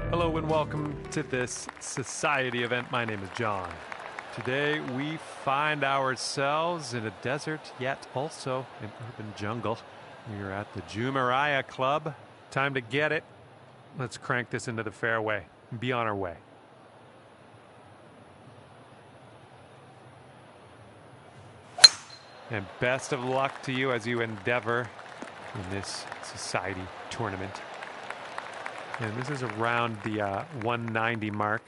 Hello and welcome to this society event. My name is John. Today we find ourselves in a desert, yet also an urban jungle. We are at the Jumeriah Club. Time to get it. Let's crank this into the fairway and be on our way. And best of luck to you as you endeavor in this society tournament. And this is around the 190 mark.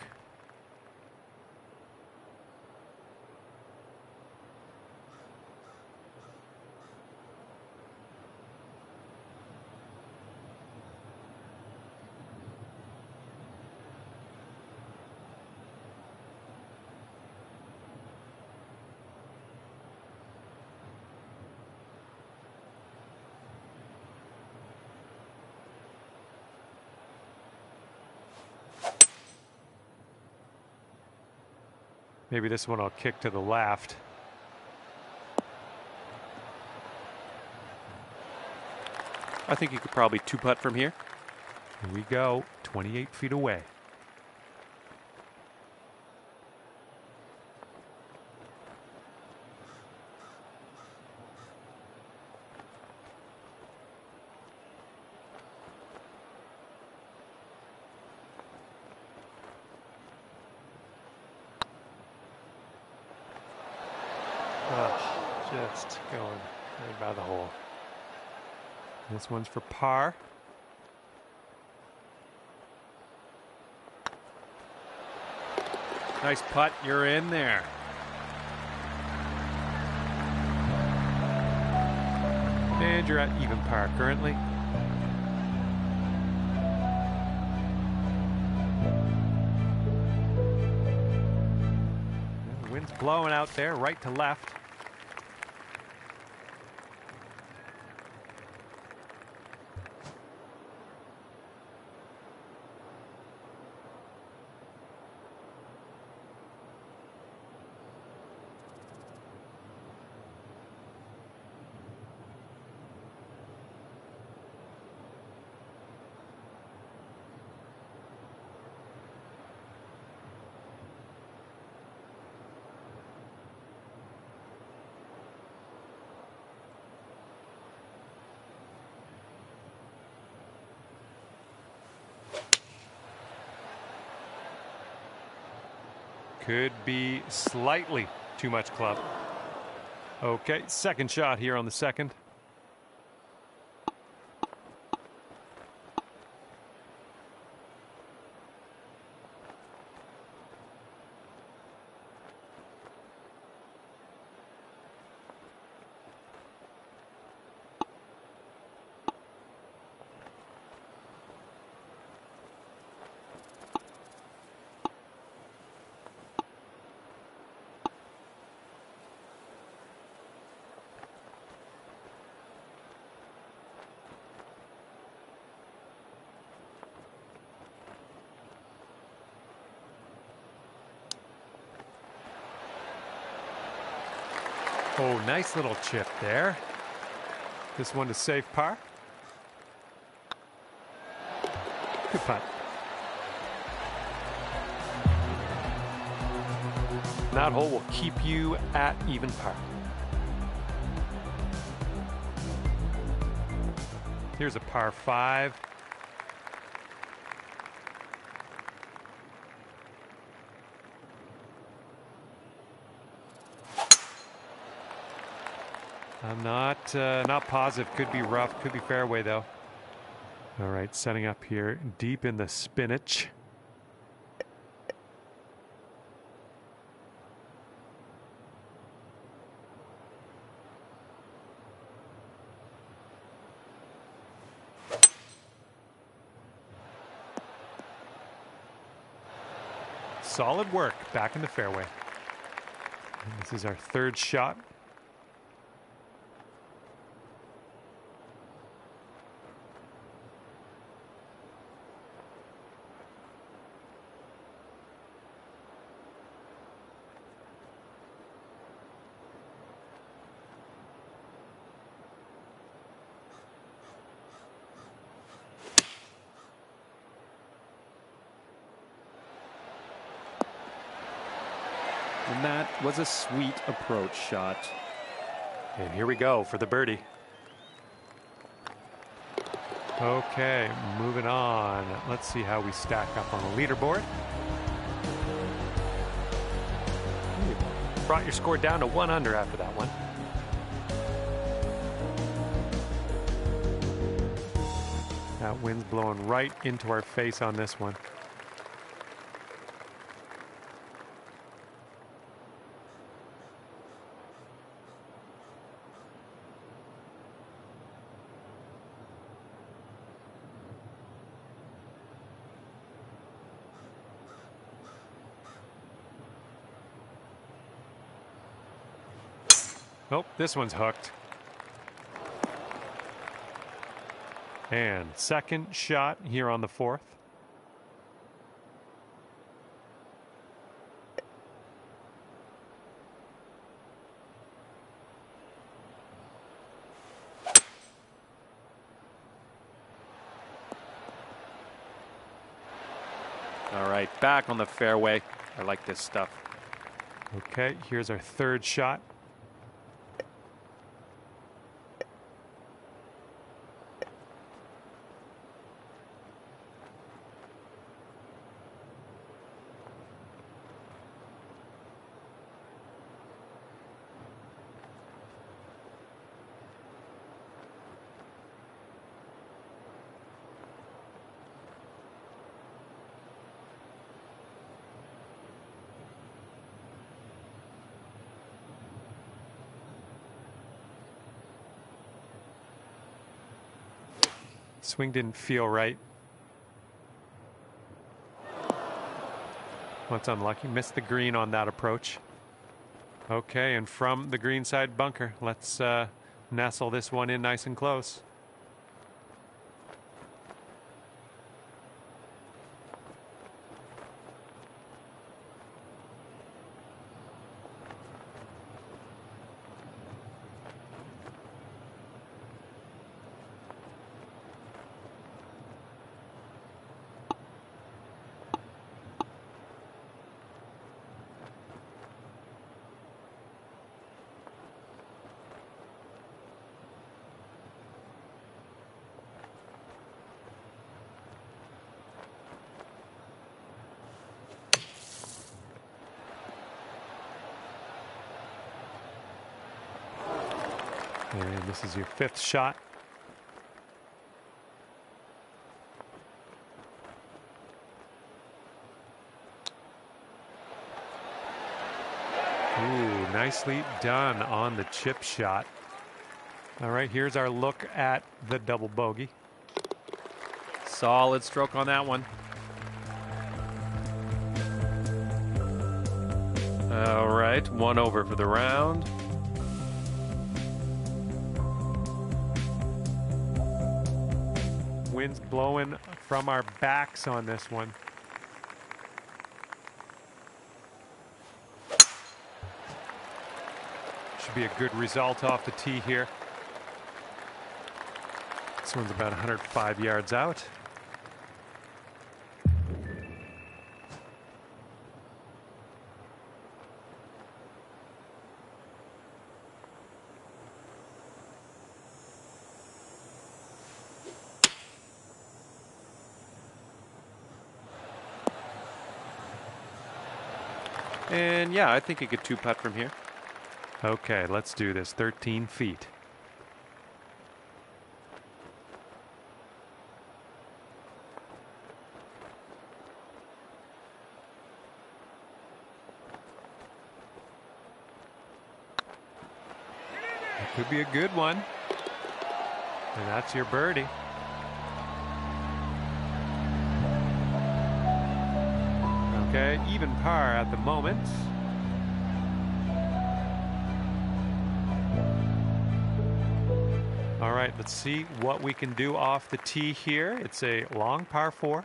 Maybe this one I'll kick to the left. I think you could probably two-putt from here. Here we go, 28 feet away. Just going right by the hole. This one's for par. Nice putt, you're in there. And you're at even par currently. The wind's blowing out there, right to left. Could be slightly too much club. Okay, second shot here on the second. Oh, nice little chip there. This one to safe par. Good putt. That hole will keep you at even par. Here's a par 5. I'm not positive. Could be rough. Could be fairway though. All right, setting up here deep in the spinach. Solid work back in the fairway. And this is our third shot. And that was a sweet approach shot. And here we go for the birdie. Okay, moving on. Let's see how we stack up on the leaderboard. You brought your score down to 1 under after that one. That wind's blowing right into our face on this one. Oh, this one's hooked. And second shot here on the 4th. All right, back on the fairway. I like this stuff. Okay, here's our third shot. Swing didn't feel right. That's unlucky. Missed the green on that approach. Okay, and from the green side bunker, let's nestle this one in nice and close. And this is your 5th shot. Ooh, nicely done on the chip shot. All right, here's our look at the double bogey. Solid stroke on that one. All right, 1 over for the round. Wind's blowing from our backs on this one. Should be a good result off the tee here. This one's about 105 yards out. And yeah, I think you could 2-putt from here. Okay, let's do this. 13 feet. It could be a good one. And that's your birdie. Okay, even par at the moment. All right, let's see what we can do off the tee here. It's a long par 4.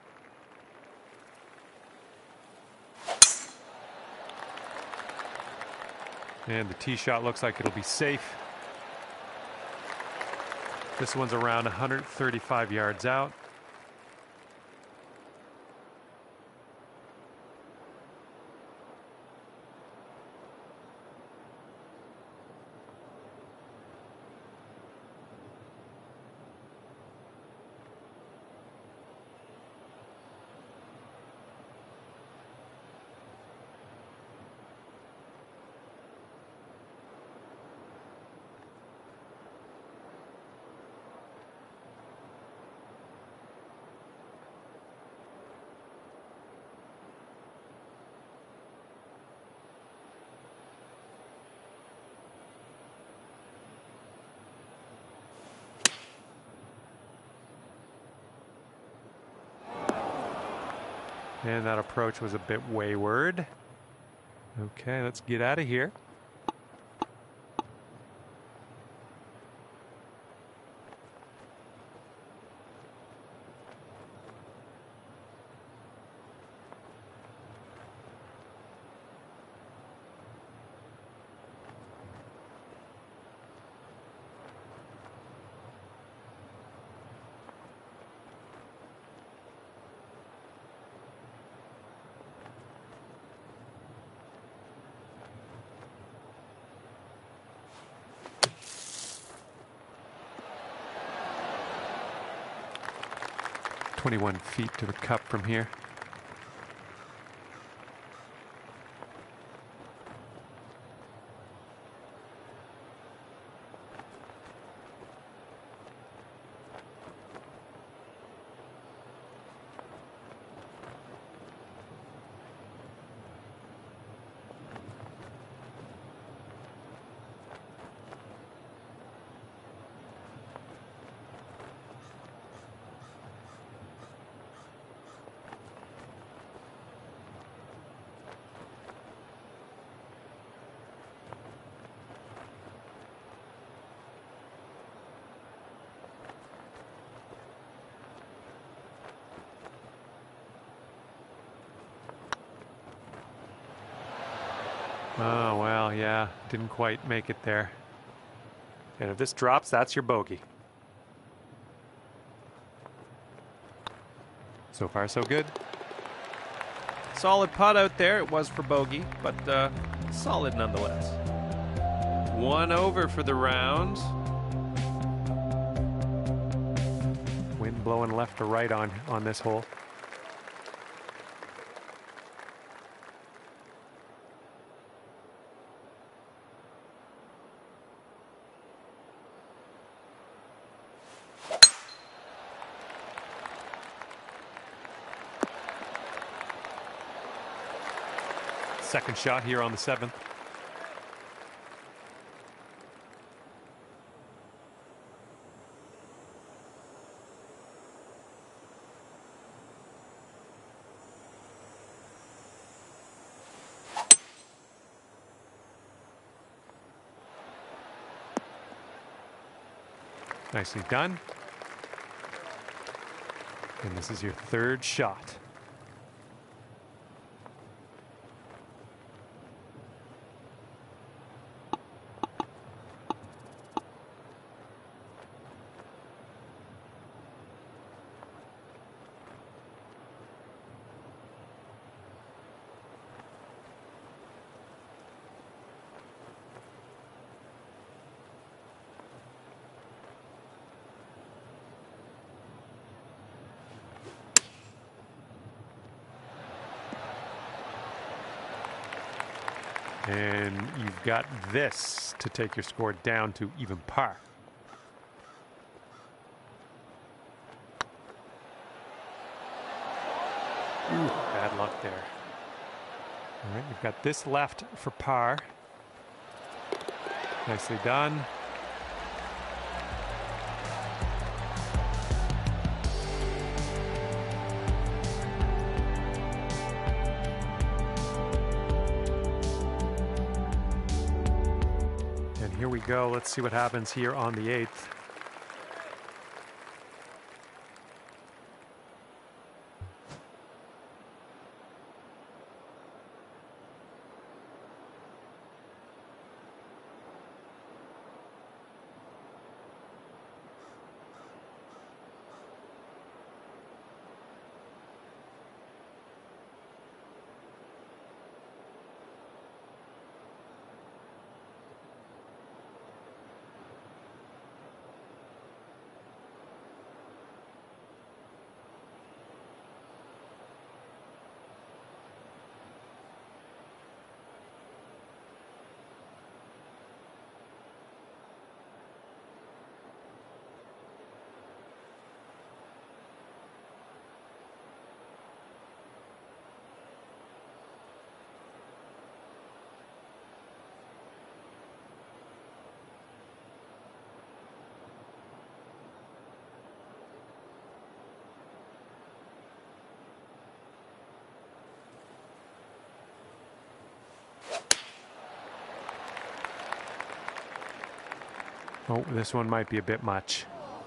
And the tee shot looks like it'll be safe. This one's around 135 yards out. And that approach was a bit wayward. Okay, let's get out of here. "21 feet to the cup from here." Oh, well, yeah, didn't quite make it there. And if this drops, that's your bogey. So far, so good. Solid putt out there. It was for bogey, but solid nonetheless. 1 over for the round. Wind blowing left to right on this hole. Second shot here on the 7th. Nicely done. And this is your third shot. And you've got this to take your score down to even par. Ooh, bad luck there. All right, you've got this left for par. Nicely done. Here we go. Let's see what happens here on the 8th. Oh, this one might be a bit much.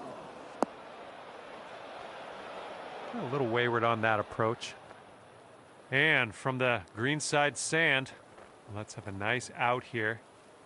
A little wayward on that approach. And from the greenside sand, let's have a nice out here.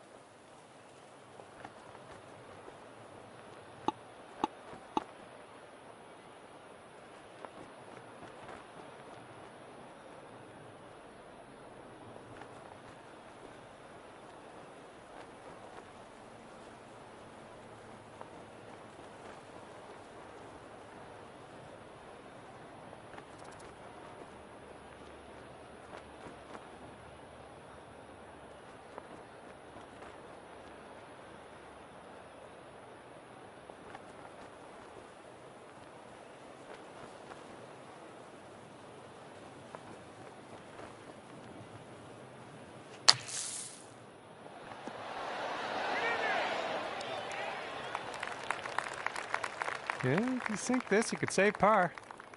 Yeah, if you sink this, you could save par.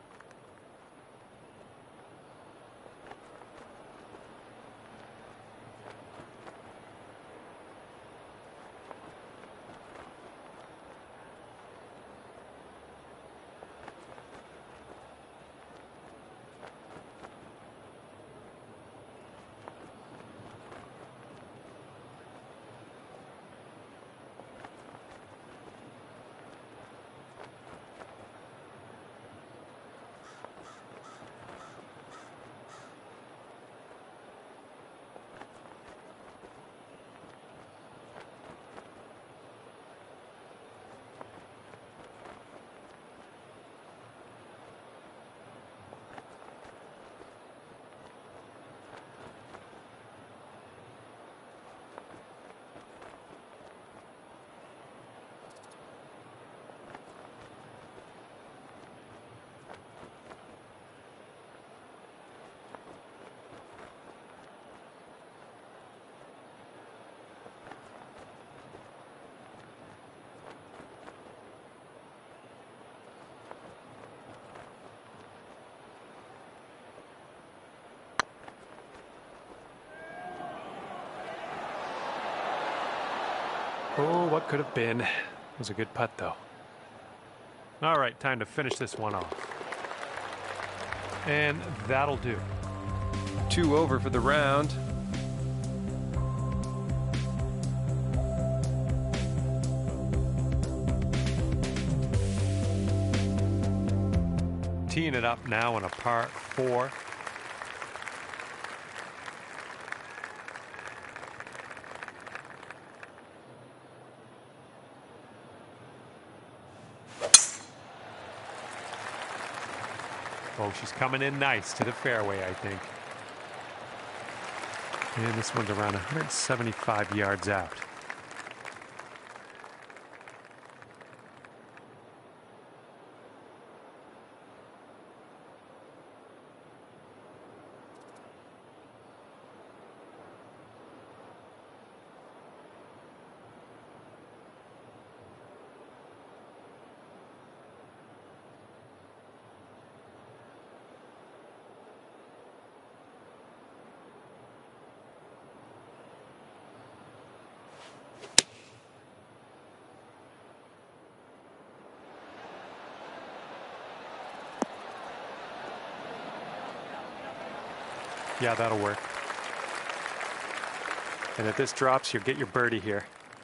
Oh, what could have been? It was a good putt, though. All right, time to finish this one off. And that'll do. 2 over for the round. Teeing it up now on a par 4. Oh, she's coming in nice to the fairway, I think. And this one's around 175 yards out. Yeah, that'll work. And if this drops, you'll get your birdie here.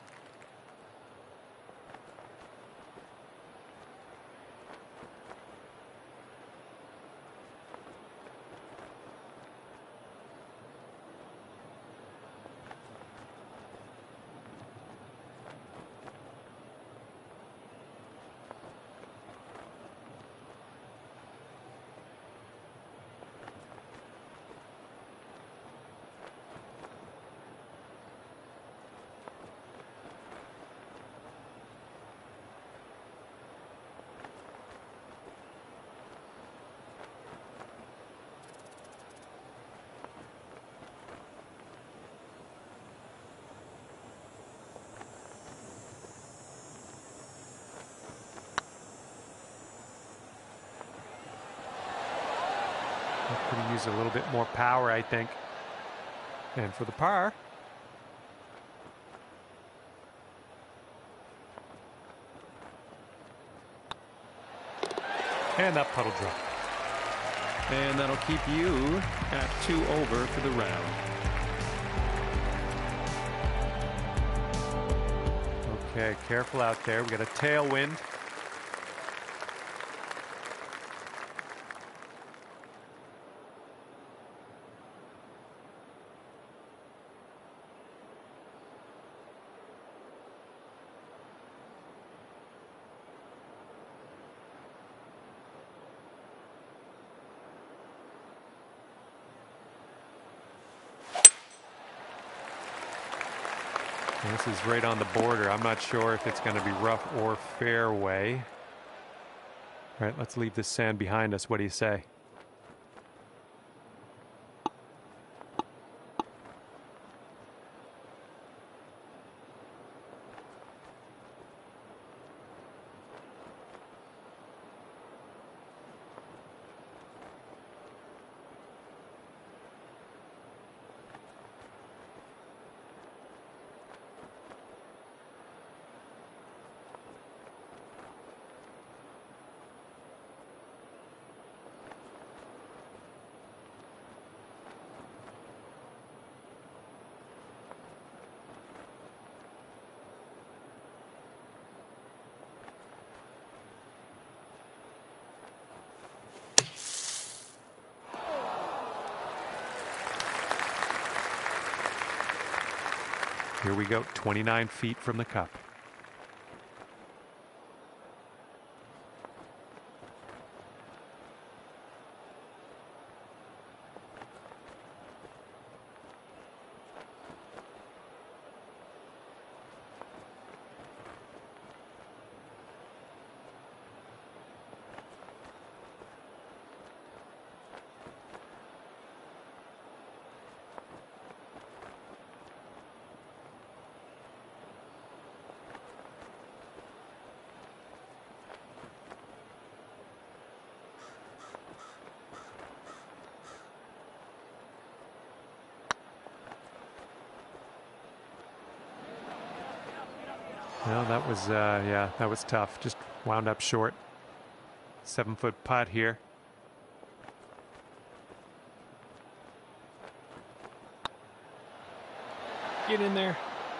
Could have used a little bit more power, I think. And for the par. And that puddle drop. And that'll keep you at 2 over for the round. Okay, careful out there. We got a tailwind. This is right on the border. I'm not sure if it's going to be rough or fairway. All right, let's leave this sand behind us. What do you say? Here we go, 29 feet from the cup. Well, that was, yeah, that was tough. Just wound up short. 7-foot putt here. Get in there.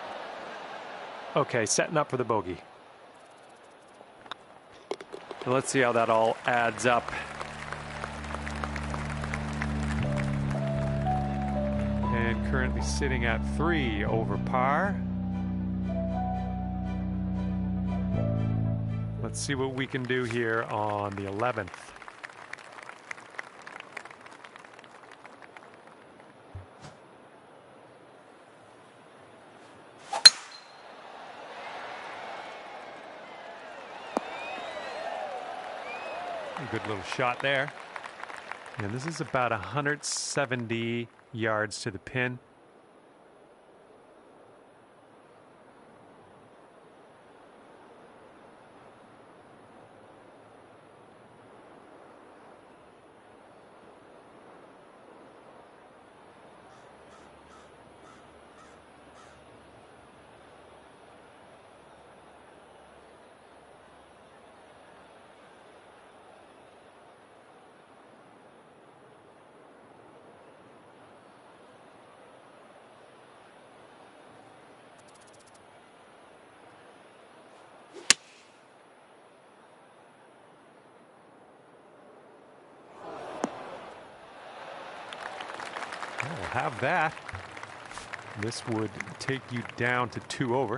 Okay, setting up for the bogey. So let's see how that all adds up. And currently sitting at 3 over par. Let's see what we can do here on the 11th. A good little shot there. And this is about 170 yards to the pin. We'll have that. This would take you down to 2 over.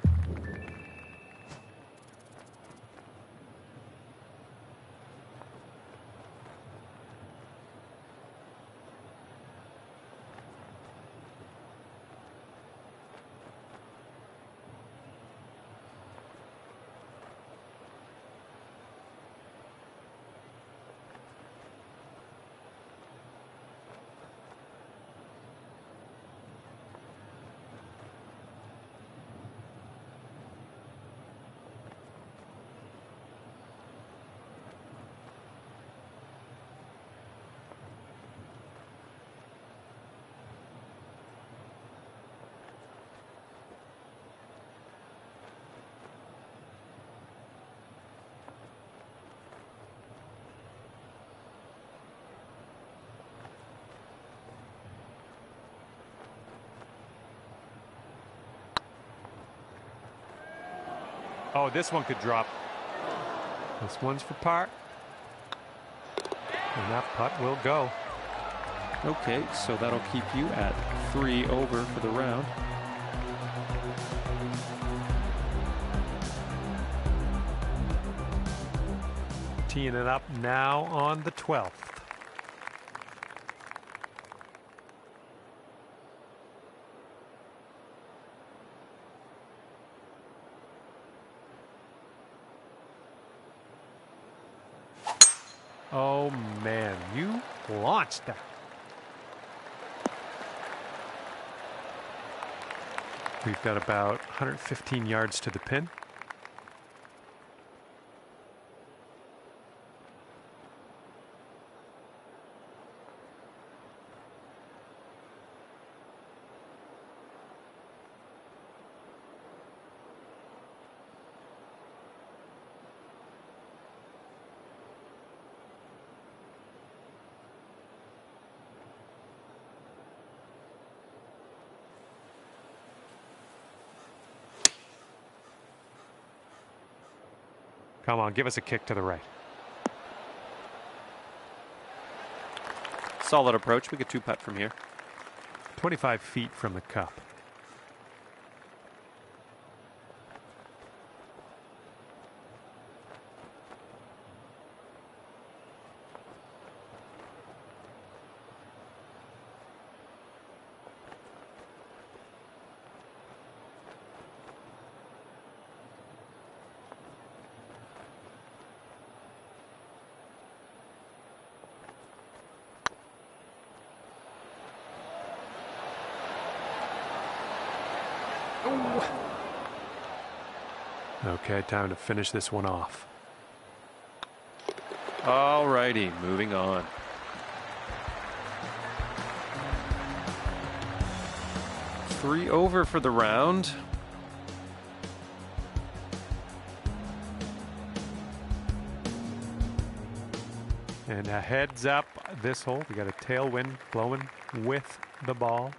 Oh, this one could drop. This one's for par. And that putt will go. Okay, so that'll keep you at 3 over for the round. Teeing it up now on the 12th. Oh man, you launched that. We've got about 115 yards to the pin. Come on, give us a kick to the right. Solid approach. We could 2-putt from here. 25 feet from the cup. Okay, time to finish this one off. All righty, moving on. Three over for the round. And a heads up this hole. We got a tailwind blowing with the ball.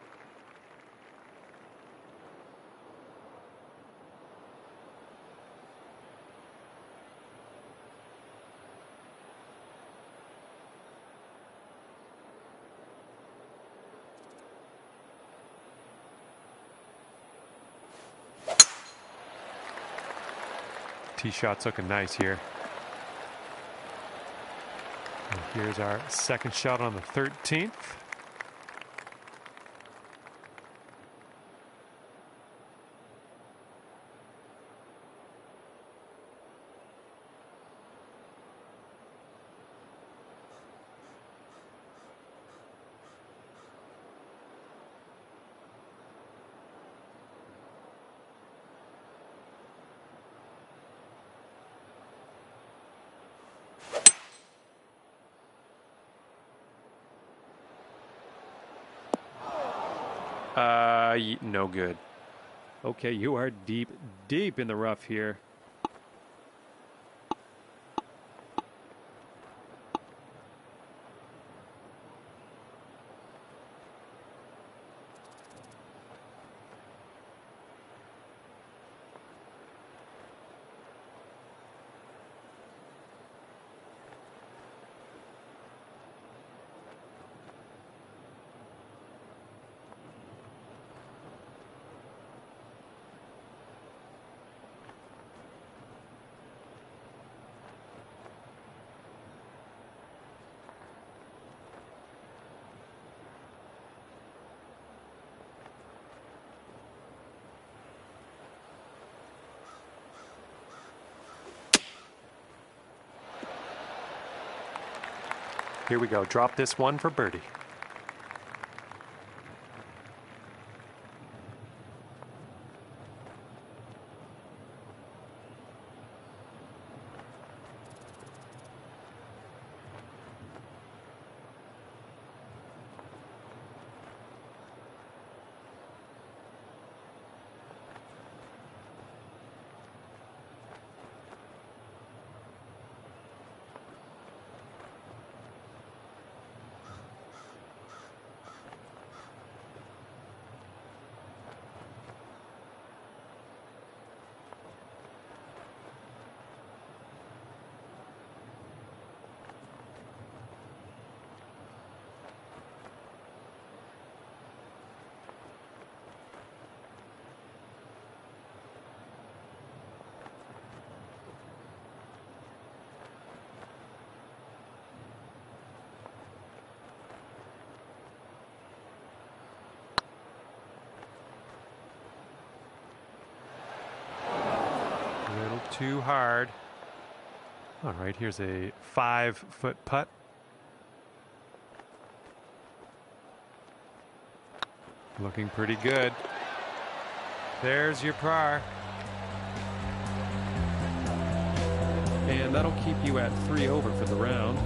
Tee shot's looking nice here. And here's our second shot on the 13th. No good. Okay, you are deep, deep in the rough here. Here we go. Drop this one for birdie. too hard. All right, here's a 5-foot putt. Looking pretty good. There's your par. And that'll keep you at 3 over for the round.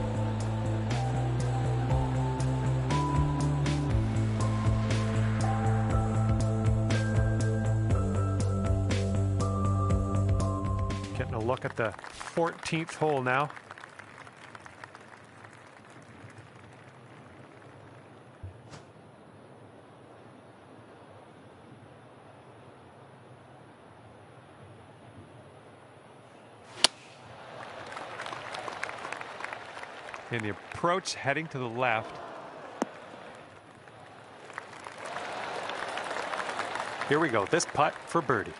Getting a look at the 14th hole now. And the approach heading to the left. Here we go. This putt for birdie.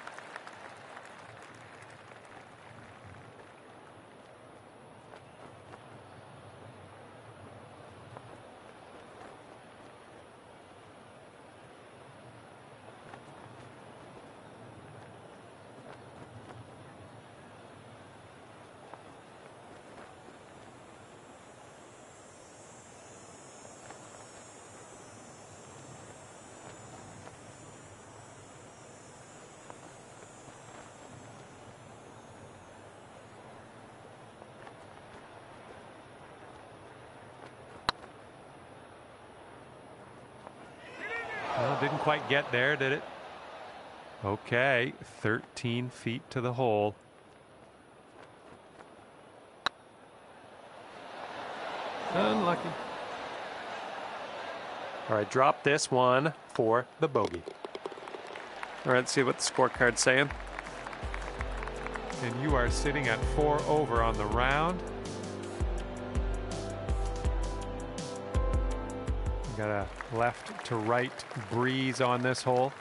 Well, didn't quite get there, did it? Okay, 13 feet to the hole. Unlucky. All right, drop this one for the bogey. All right, let's see what the scorecard's saying. And you are sitting at 4 over on the round. Got a left to right breeze on this hole.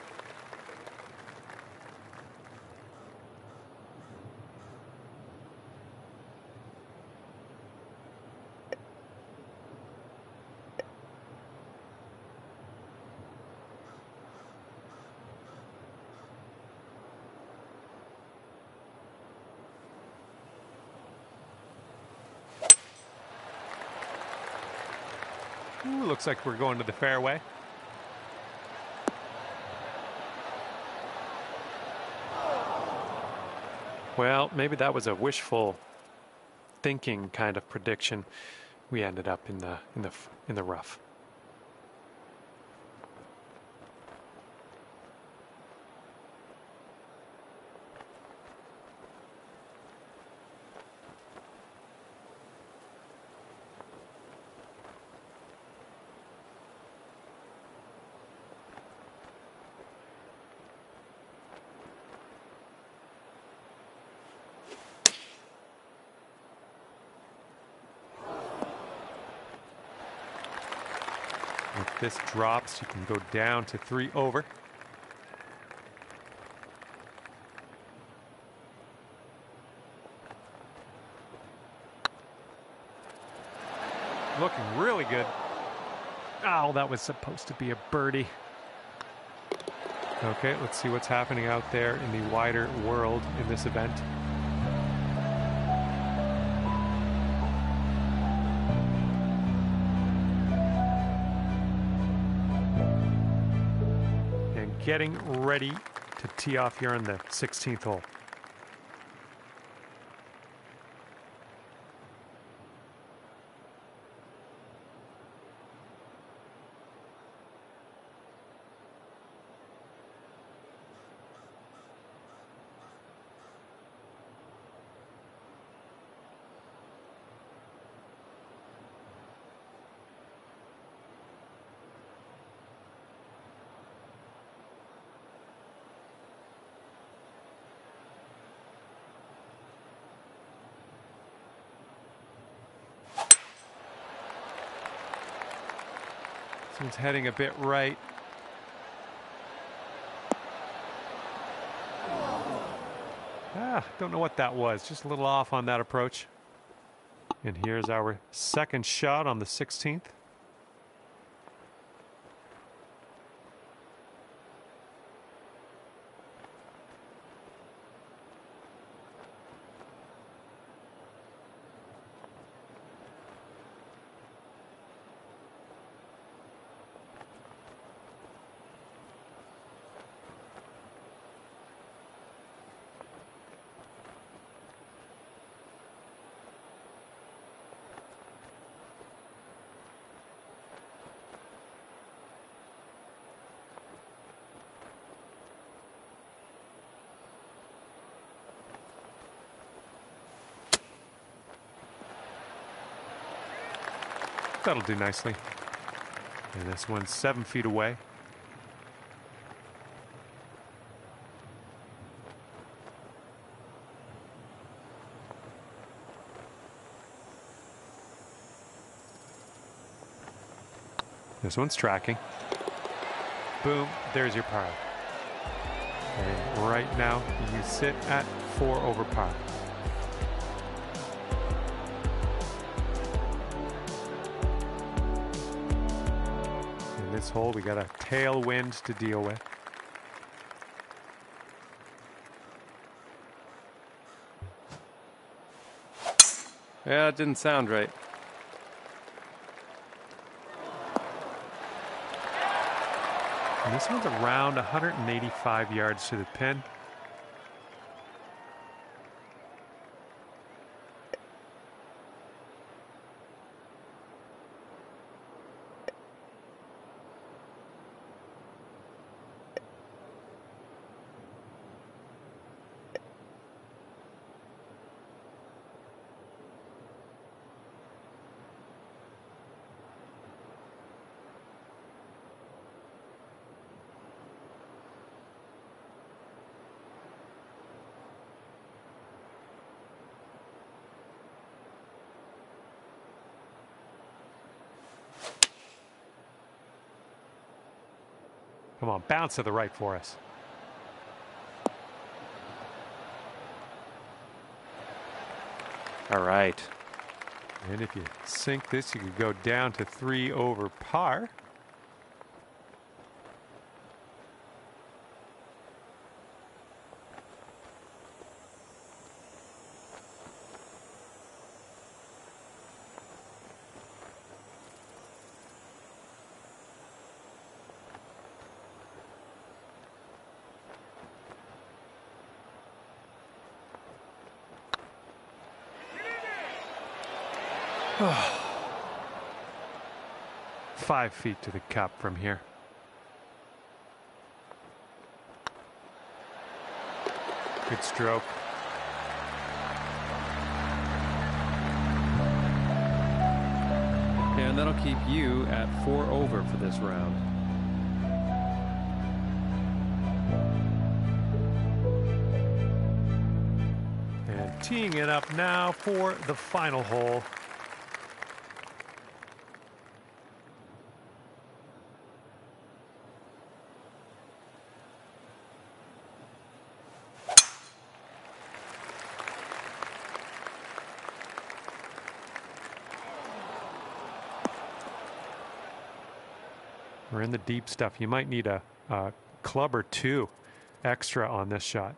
Ooh, looks like we're going to the fairway. Well, maybe that was a wishful thinking kind of prediction. We ended up in the rough. If this drops, you can go down to 3 over. Looking really good. Oh, that was supposed to be a birdie. Okay, let's see what's happening out there in the wider world in this event. Getting ready to tee off here on the 16th hole. It's heading a bit right. Don't know what that was. Just a little off on that approach. And here's our second shot on the 16th. That'll do nicely. And this one's 7 feet away. This one's tracking. Boom, there's your par. And right now, you sit at 4 over par. In this hole, we got a tailwind to deal with. Yeah, it didn't sound right. And this one's around 185 yards to the pin. Come on, bounce to the right for us. All right. And if you sink this, you could go down to 3 over par. Oh. 5 feet to the cup from here. Good stroke. And that'll keep you at 4 over for this round. And teeing it up now for the final hole. We're in the deep stuff. You might need a club or 2 extra on this shot.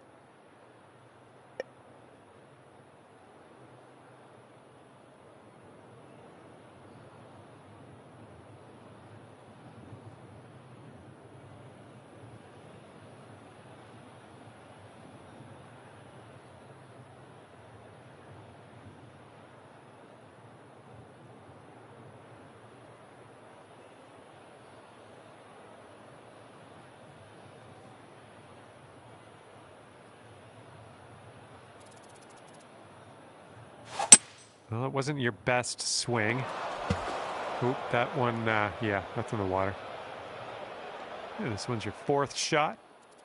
Well, it wasn't your best swing. Oop, that one, yeah, that's in the water. Yeah, this one's your 4th shot.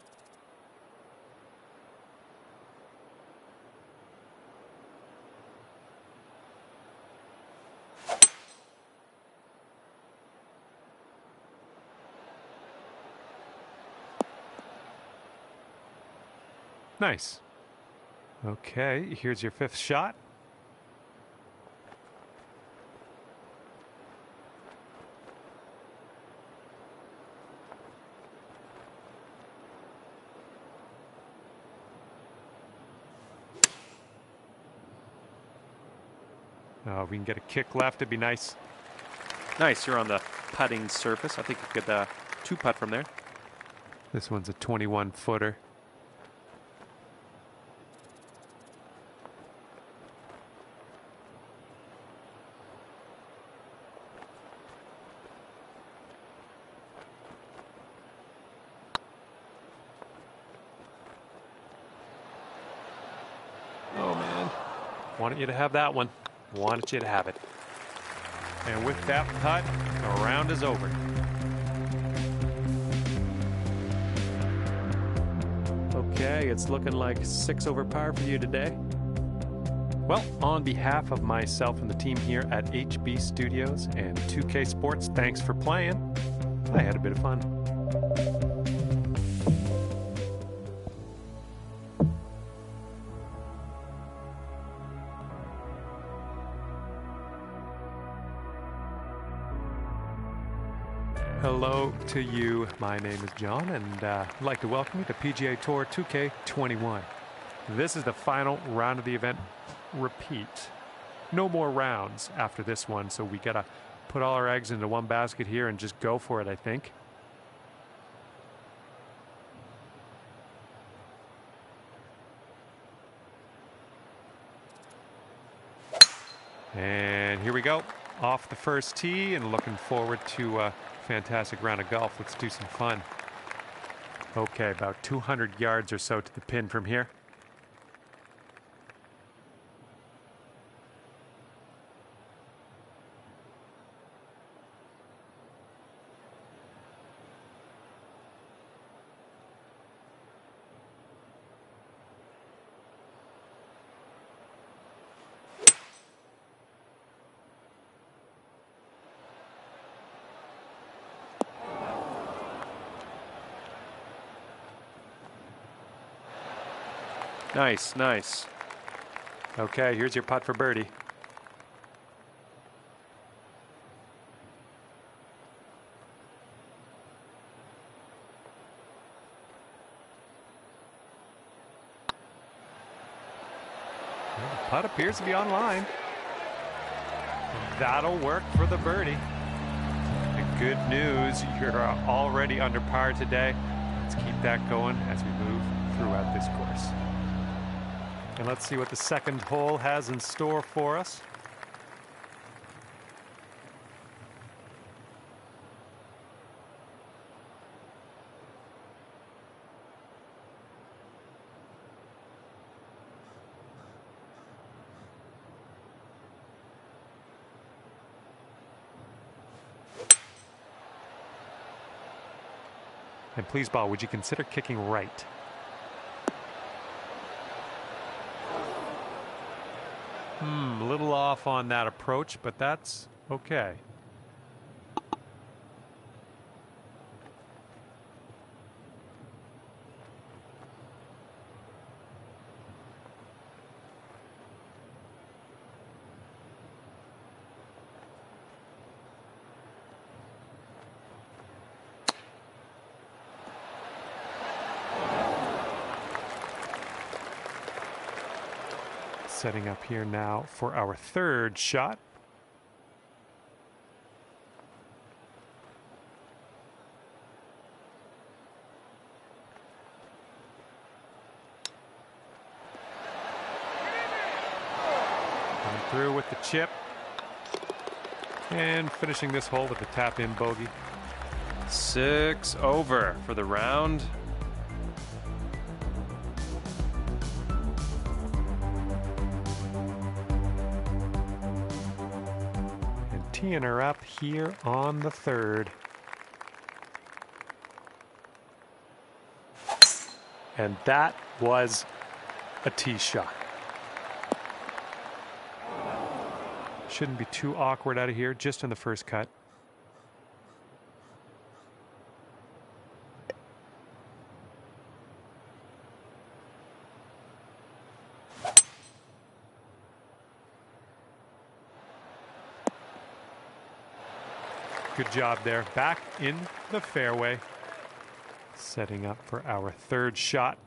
Nice. Okay, here's your 5th shot. We can get a kick left. It'd be nice. Nice. You're on the putting surface. I think you could 2-putt from there. This one's a 21-footer. Oh, man. Wanted you to have that one. Wanted you to have it. And with that putt, the round is over. Okay, it's looking like 6 over par for you today. Well, on behalf of myself and the team here at HB Studios and 2K Sports, thanks for playing. I had a bit of fun. Hello to you. My name is John, and I'd like to welcome you to PGA Tour 2K21. This is the final round of the event. Repeat. No more rounds after this one, so we gotta put all our eggs into one basket here and just go for it, I think. And here we go, off the first tee, and looking forward to a fantastic round of golf. Let's do some fun. Okay, about 200 yards or so to the pin from here. Nice, nice. Okay, here's your putt for birdie. Well, the putt appears to be on line. That'll work for the birdie. And good news, you're already under par today. Let's keep that going as we move throughout this course. And let's see what the second hole has in store for us. And please, ball, would you consider kicking right? A little off on that approach, but that's okay. Setting up here now for our third shot. Coming through with the chip. And finishing this hole with a tap-in bogey. 6 over for the round. Teeing her up here on the third. And that was a tee shot. Shouldn't be too awkward out of here, just in the first cut. Good job there. Back in the fairway. Setting up for our third shot.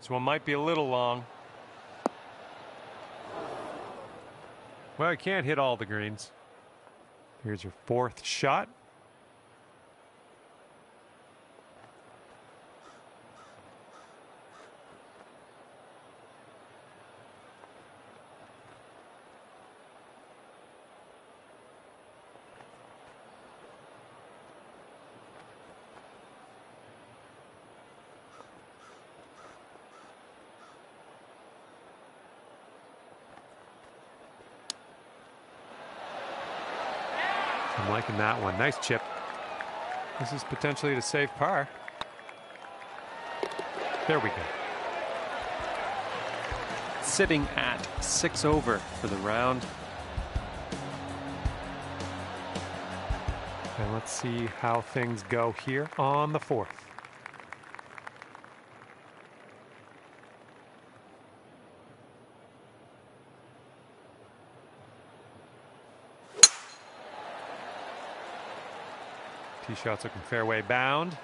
This one might be a little long. Well, you can't hit all the greens. Here's your fourth shot. I'm liking that one. Nice chip. This is potentially to save par. There we go. Sitting at 6 over for the round. And let's see how things go here on the fourth. Tee shot's looking fairway bound.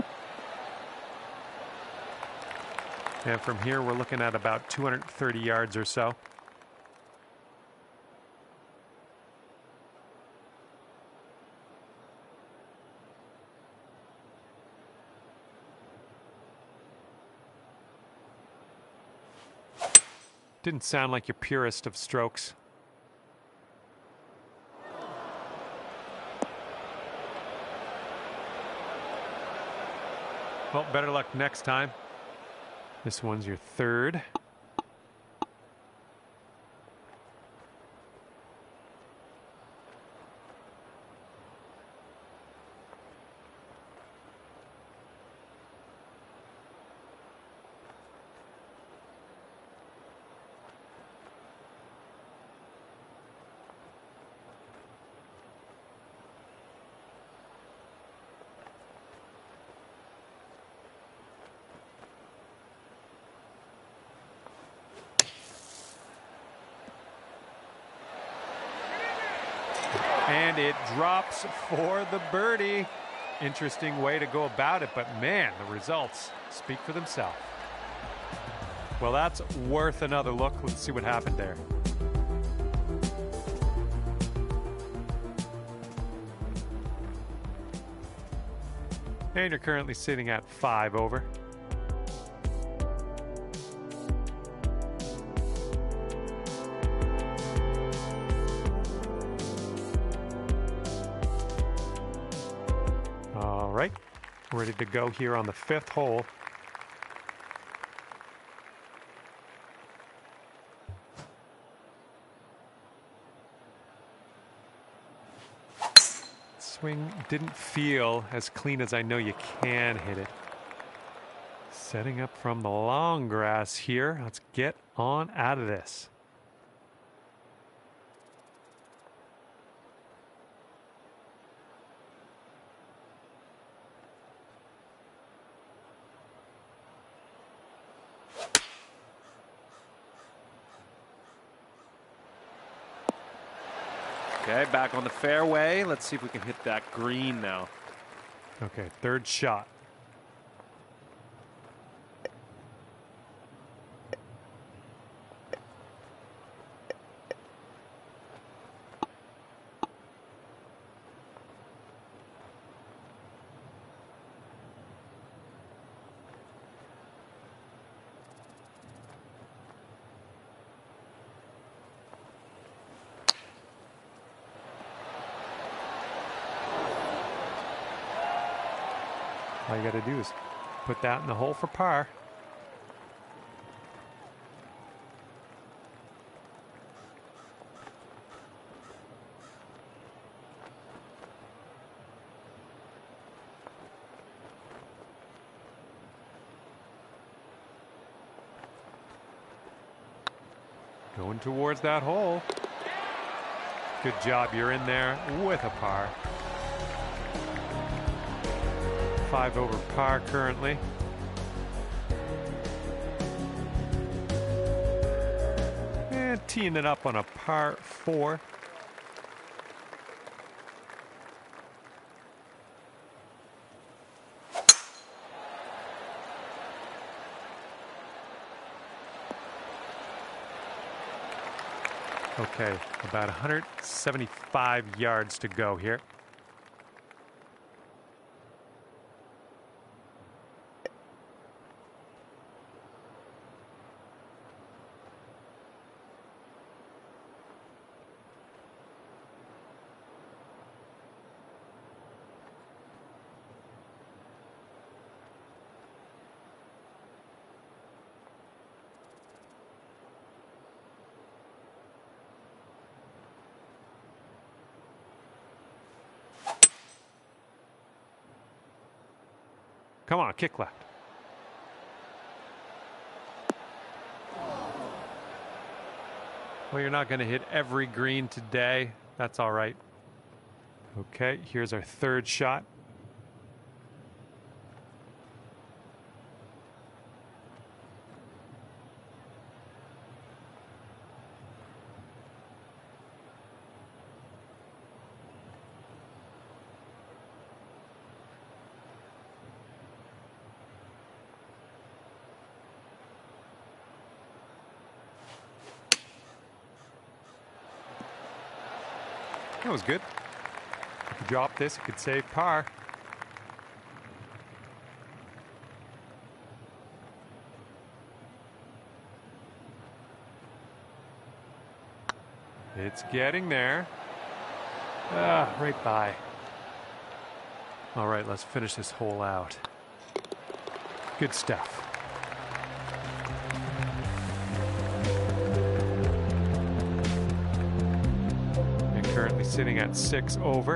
And from here, we're looking at about 230 yards or so. Didn't sound like your purest of strokes. Well, better luck next time. This one's your third. And it drops for the birdie. Interesting way to go about it, but man, the results speak for themselves. Well, that's worth another look. Let's see what happened there. And you're currently sitting at 5 over. All right, ready to go here on the 5th hole. Swing didn't feel as clean as I know you can hit it. Setting up from the long grass here. Let's get on out of this. Okay, back on the fairway. Let's see if we can hit that green now. Okay, 3rd shot. All you got to do is put that in the hole for par. Going towards that hole. Good job, you're in there with a par. 5 over par currently. And teeing it up on a par 4. Okay, about 175 yards to go here. Come on, kick left. Well, you're not going to hit every green today. That's all right. Okay, here's our third shot. That was good. If you drop this, you could save par. It's getting there. Right by. All right, let's finish this hole out. Good stuff. Currently sitting at 6 over.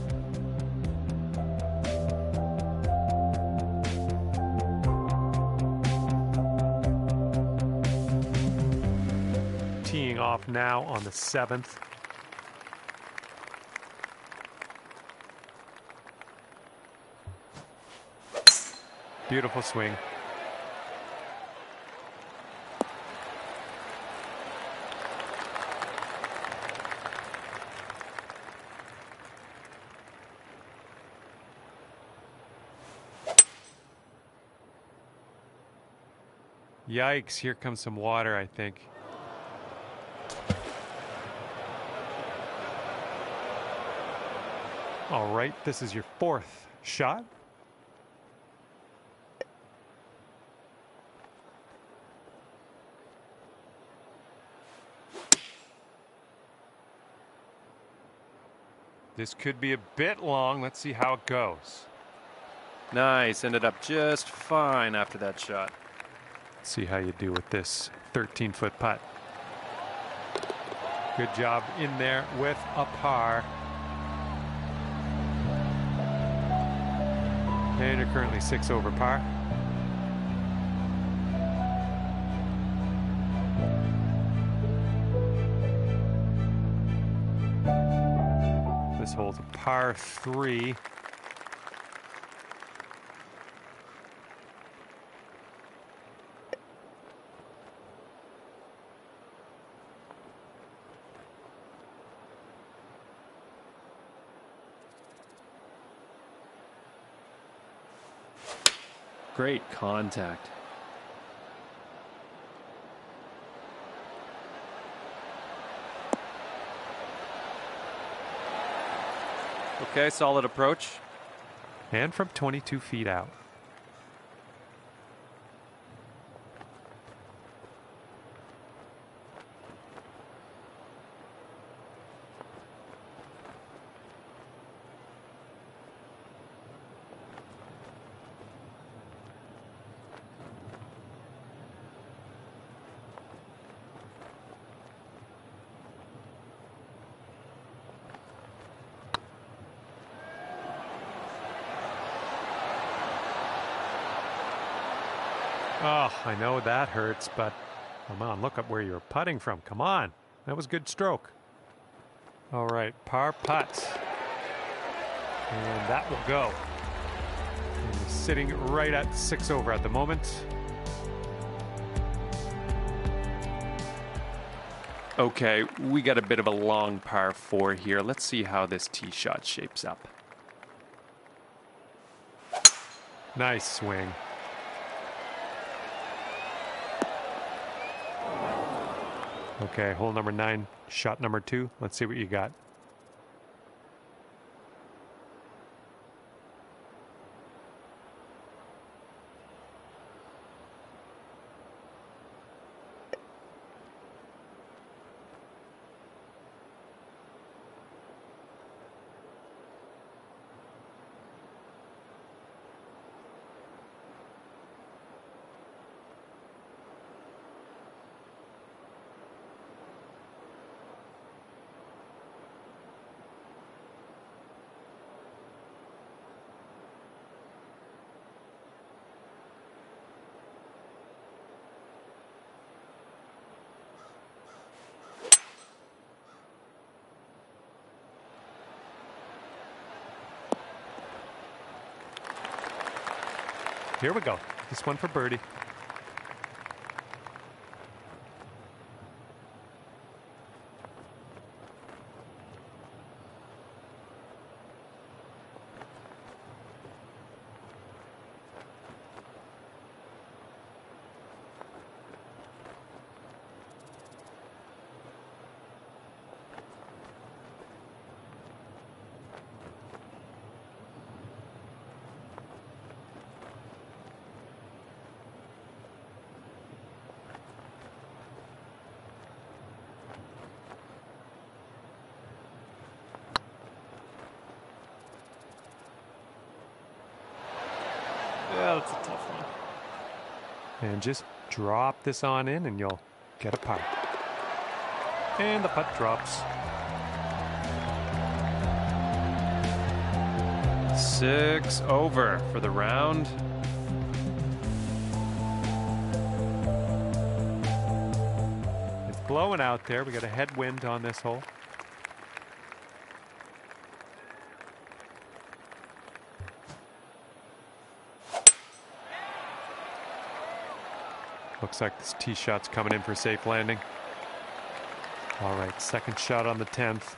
Teeing off now on the 7th. Beautiful swing. Yikes, here comes some water, I think. All right, this is your fourth shot. This could be a bit long. Let's see how it goes. Nice. Ended up just fine after that shot. See how you do with this 13-foot putt. Good job in there with a par. And you're currently 6 over par. This hole's a par 3. Great contact. Okay, solid approach. And from 22 feet out. Oh, I know that hurts, but come on, look up where you're putting from. Come on. That was good stroke. All right, par putt. And that will go. And he's sitting right at 6 over at the moment. Okay, we got a bit of a long par 4 here. Let's see how this tee shot shapes up. Nice swing. Okay, hole number 9 Shot number 2. Let's see what you got. Here we go. This one for birdie. Yeah, that's a tough one. And just drop this on in and you'll get a putt. And the putt drops. 6 over for the round. It's blowing out there. We got a headwind on this hole. Looks like this tee shot's coming in for safe landing. All right, second shot on the 10th.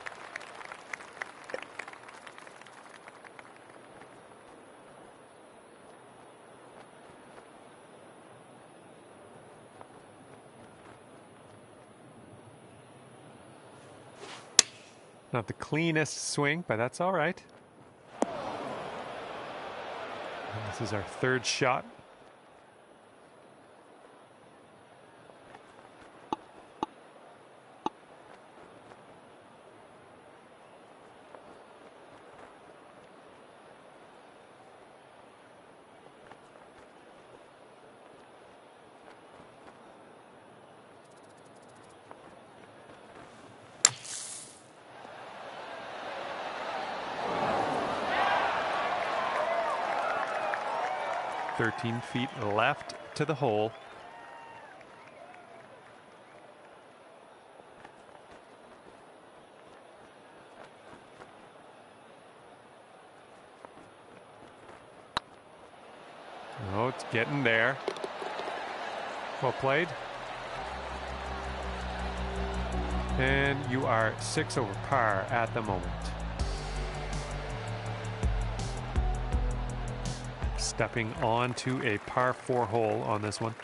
Not the cleanest swing, but that's all right. And this is our third shot. "13 feet left to the hole." Oh, it's getting there. Well played. And you are 6 over par at the moment. Stepping onto a par 4 hole on this one.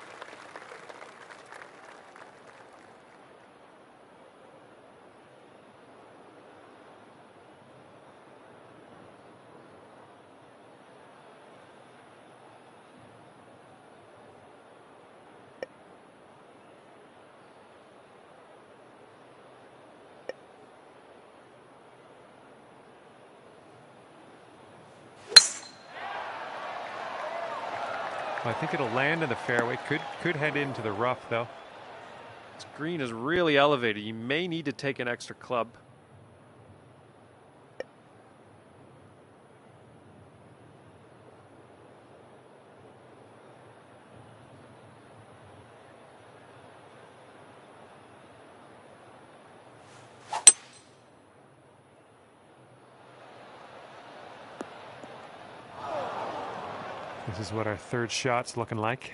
I think it'll land in the fairway. Could head into the rough, though. This green is really elevated. You may need to take an extra club. This is what our third shot's looking like.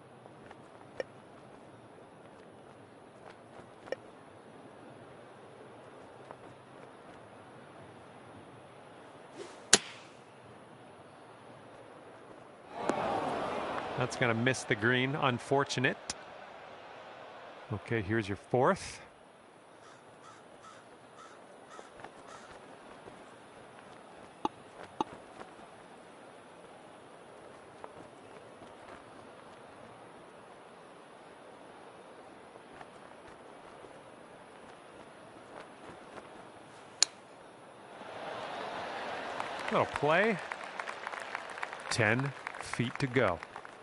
That's going to miss the green. Unfortunate. Okay, here's your fourth. Little play. 10 feet to go.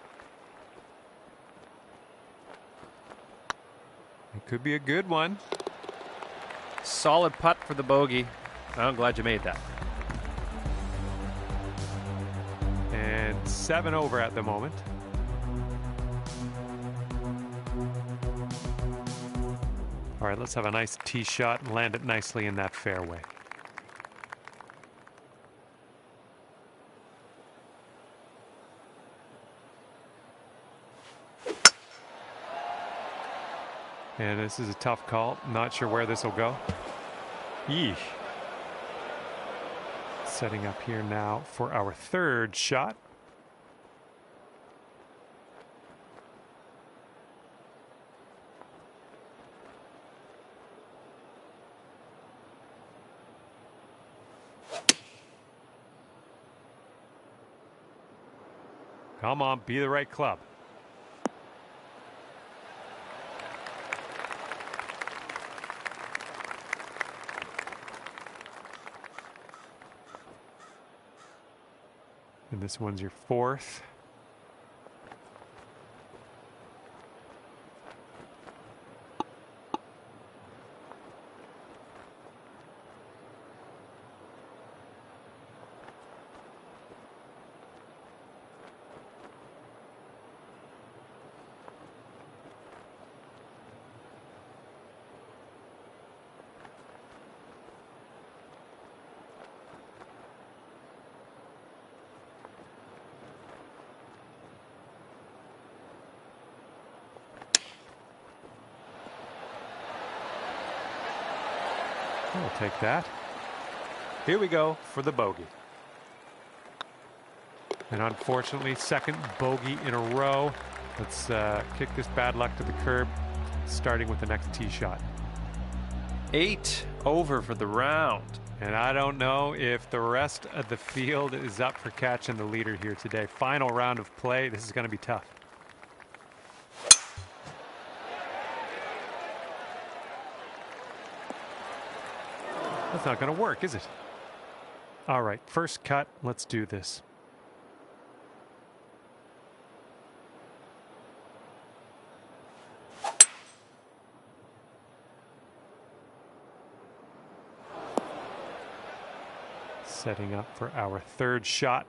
It could be a good one. Solid putt for the bogey. I'm glad you made that. And 7 over at the moment. All right, let's have a nice tee shot and land it nicely in that fairway. And this is a tough call. Not sure where this will go. Yeesh. Setting up here now for our third shot. Come on, be the right club. And this one's your fourth. We'll take that. Here we go for the bogey. And unfortunately, second bogey in a row. Let's kick this bad luck to the curb, starting with the next tee shot. 8 over for the round. And I don't know if the rest of the field is up for catching the leader here today. Final round of play. This is going to be tough. That's not going to work, is it? All right, first cut. Let's do this. Setting up for our third shot.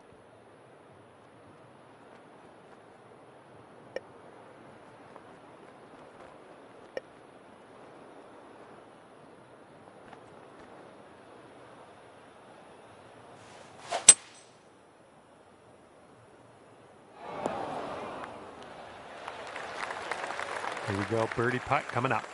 Here we go, birdie putt coming up.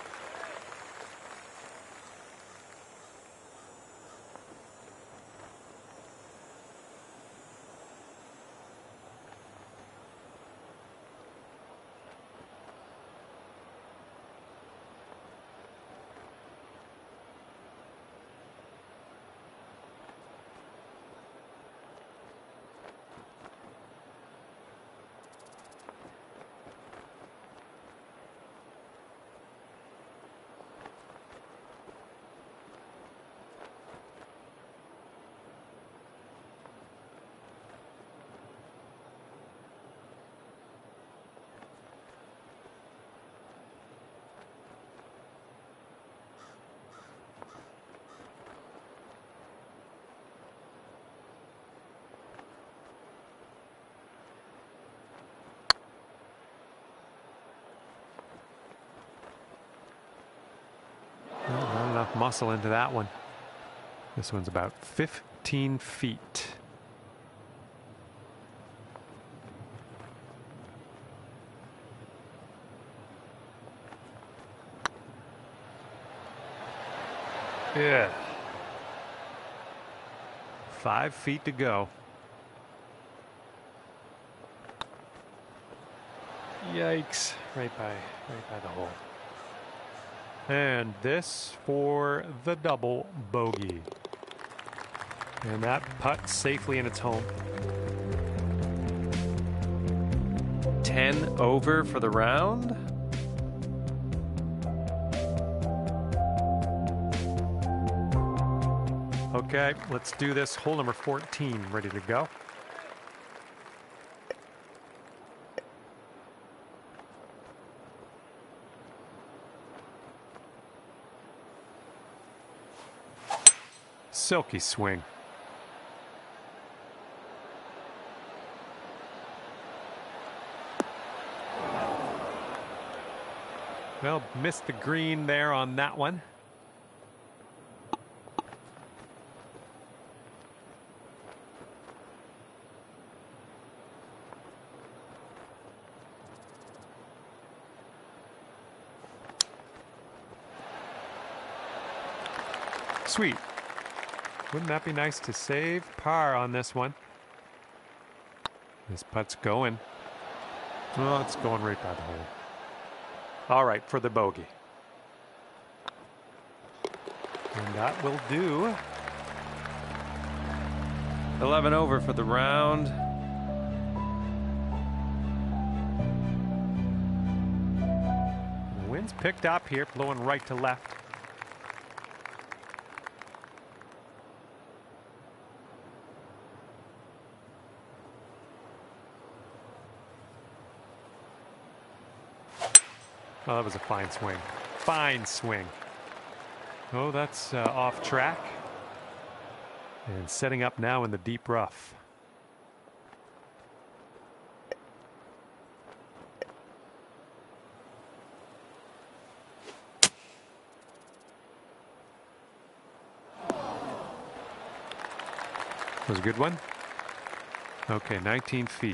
Not enough muscle into that one. This one's about 15 feet. Yeah. 5 feet to go. Yikes. Right by the hole. And this for the double bogey. And that putt safely in its home. 10 over for the round. Okay, let's do this. Hole number 14, ready to go. Silky swing. Well, missed the green there on that one. Sweet. Wouldn't that be nice to save par on this one? This putt's going. Oh, it's going right by the hole. All right, for the bogey. And that will do. 11 over for the round. The wind's picked up here, blowing right to left. Oh, that was a fine swing. Fine swing. Oh, that's off track. And setting up now in the deep rough. Was a good one. Okay, 19 feet.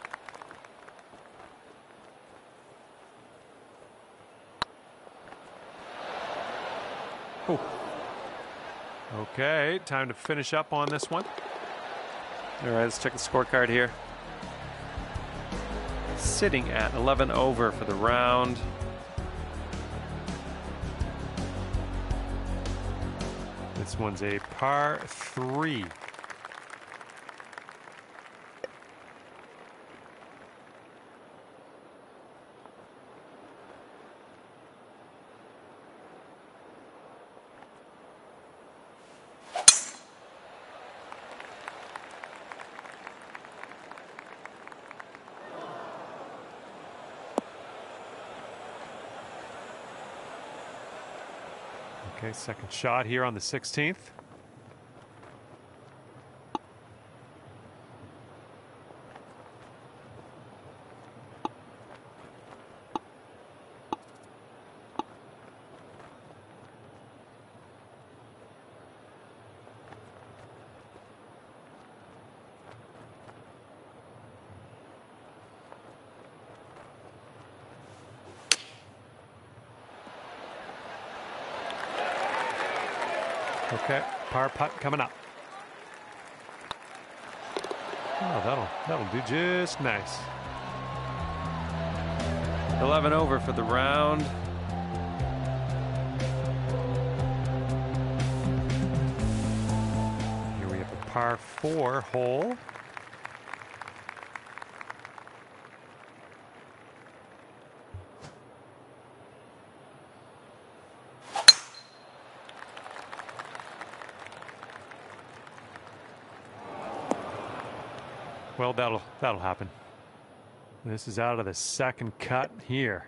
Oh. Okay, time to finish up on this one. All right, let's check the scorecard here. Sitting at 11 over for the round. This one's a par 3. Okay, second shot here on the 16th. Okay, par putt coming up. Oh, that'll do just nice. 11 over for the round. Here we have a par 4 hole. Well, that'll happen. This is out of the second cut here.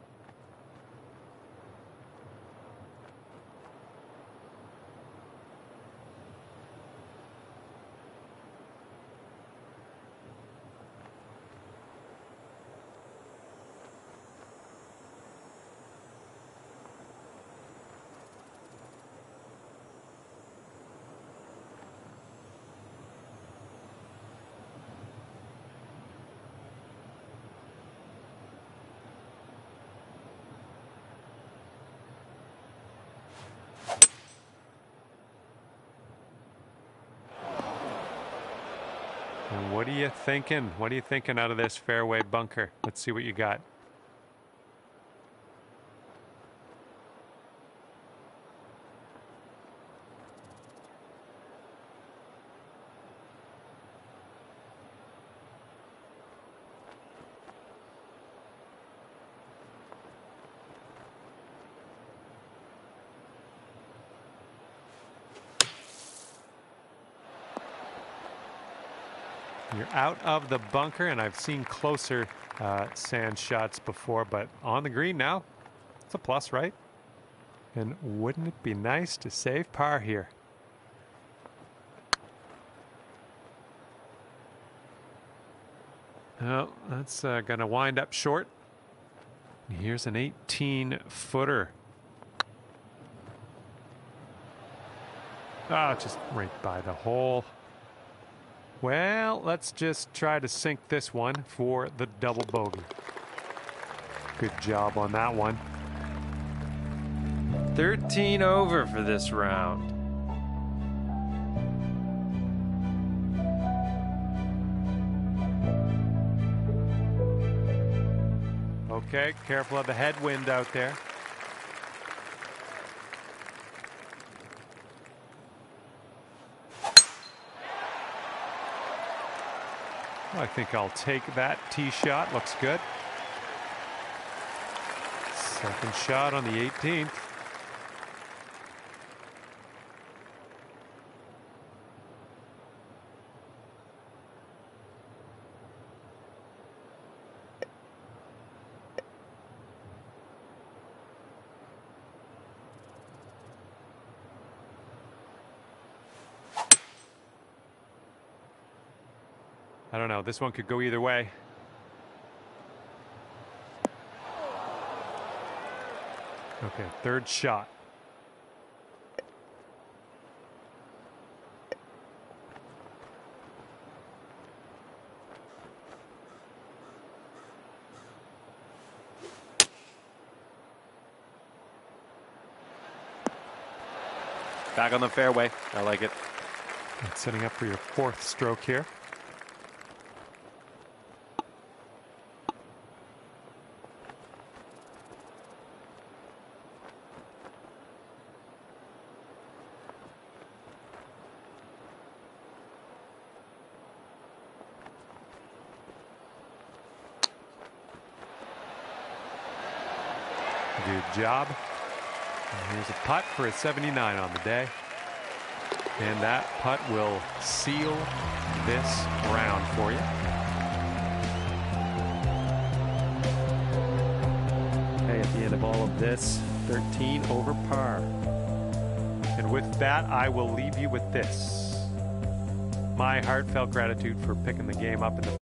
And what are you thinking? What are you thinking out of this fairway bunker? Let's see what you got. You're out of the bunker, and I've seen closer sand shots before, but on the green now, it's a plus, right? And wouldn't it be nice to save par here? Oh, that's going to wind up short. Here's an 18-footer. Oh, just right by the hole. Well, let's just try to sink this one for the double bogey. Good job on that one. 13 over for this round. Okay, careful of the headwind out there. I think I'll take that tee shot. Looks good. Second shot on the 18th. I don't know. This one could go either way. Okay, third shot. Back on the fairway. I like it. And setting up for your fourth stroke here. Good job. And here's a putt for a 79 on the day. And that putt will seal this round for you. Okay, at the end of all of this, 13 over par. And with that, I will leave you with this. My heartfelt gratitude for picking the game up in the